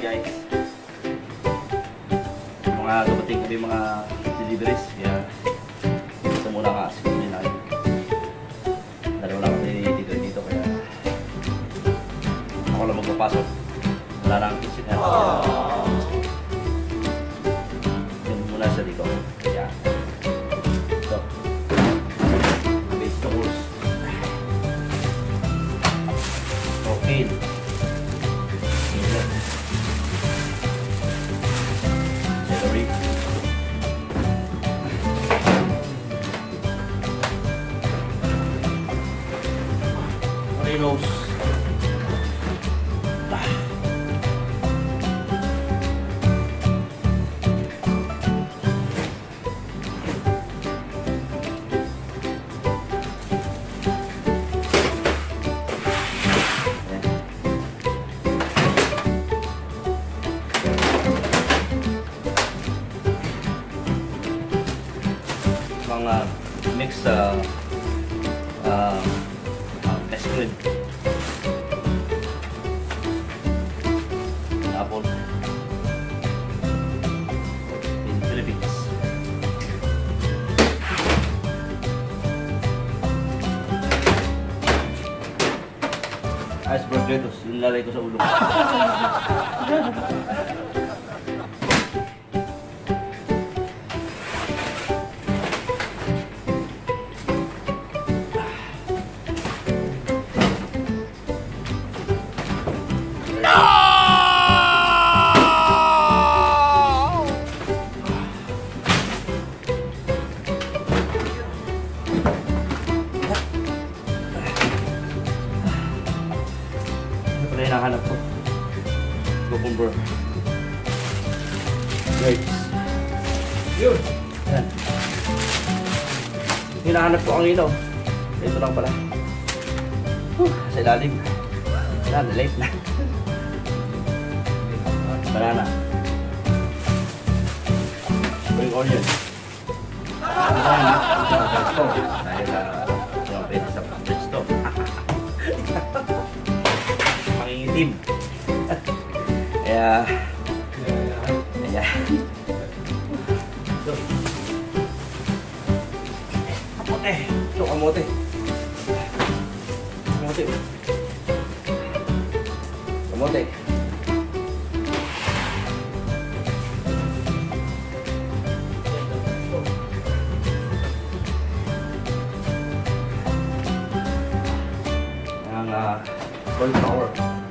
guys. Mga dumating kami mga deliveries. Kaya gusto muna nga asikunin natin. Dalawa lang kami dito kaya ako lang magpapasok. Wala lang ang kitchen. Yun muna siya dito. Kaya ito. Vegetables. Okay. Celery. Potatoes. Mga mix ice cream, apple in Philippines. Iceberg lettuce, yung lalay ko sa ulo. Ito na hinahanap ko. Cucumber. Grapes. Yun. Yan. Hinahanap ko ang ilaw. Ito lang pala. Sa ilalim. Wala, late na. Banana. Spring onion. Banana. Dahil yung pwede sa fridge to. Mangingitim. Kaya kamote. Ito kamote. Kamote. Ang cauliflower.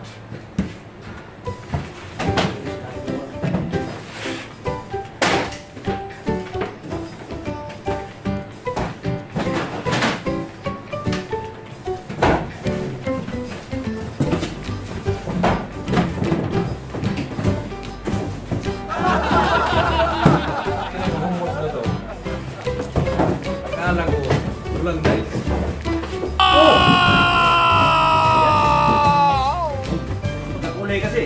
Akala ko, walang guys. Nakulay kasi.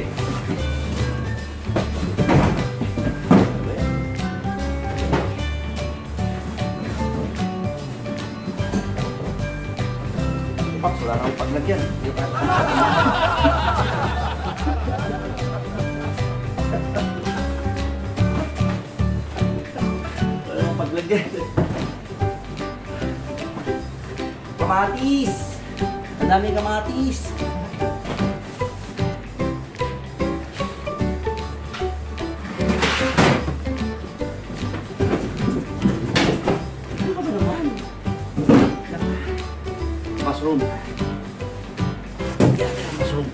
Pak, wala nang paglagyan. Wala nang paglagyan. Kamatis! Ang dami kamatis! Mushroom. Yan, mushroom.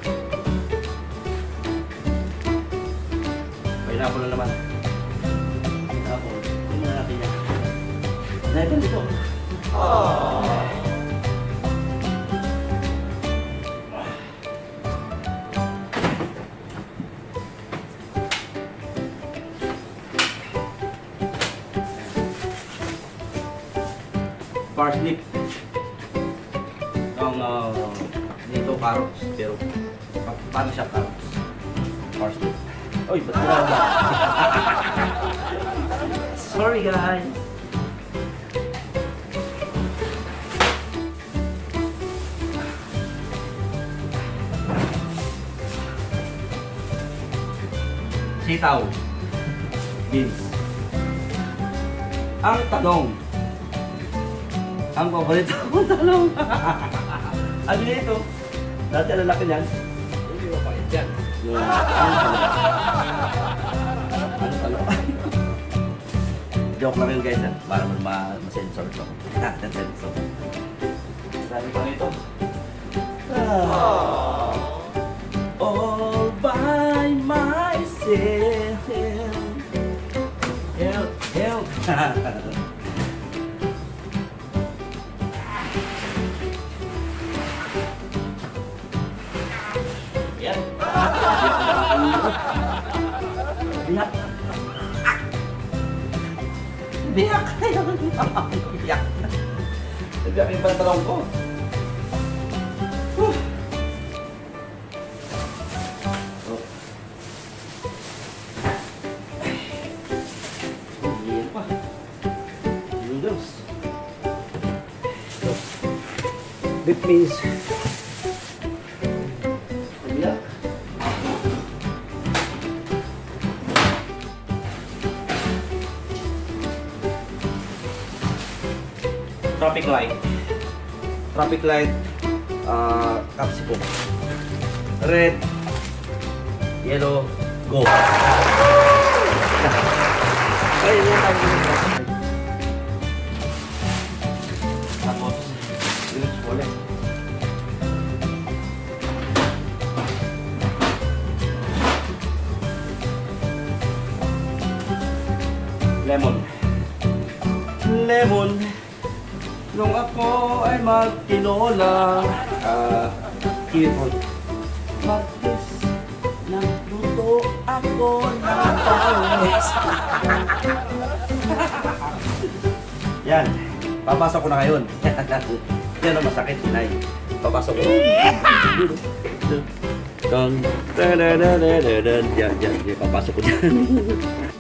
Pineapple na naman. Pineapple. Ito muna natin yan. Naipon ito. Parsnip. Dito carrots, pero paano siya carrots? Parsnip. Oy, ba't ko ba? Sorry guys. Sitaw. Beans. Ang tanong. Ang paborito kong tanong. Ano na ito? Dati ang lalaki niyan. Hindi mo pa yan. Ano tanong? Joke lang yun guys. Para ma-sensor ito. Sensor. Sabi pa nito. All by myself. Help, help. Yan. Biyak. Biyak. Biyak. Biyak yung pantalong ko. Beef means. Yeah. Traffic light. Traffic light. Capsicum. Red. Yellow. Go. Ay, yan ang tapos, ilis ulit. Lemon. Lemon. Nung ako ay magtinola. Kipon. Magkis. Nagluto ako ng pawis. Yan. Papasok ko na ngayon. Yan ang masakit, inay. Papasok ko. Yan, papasok ko dyan.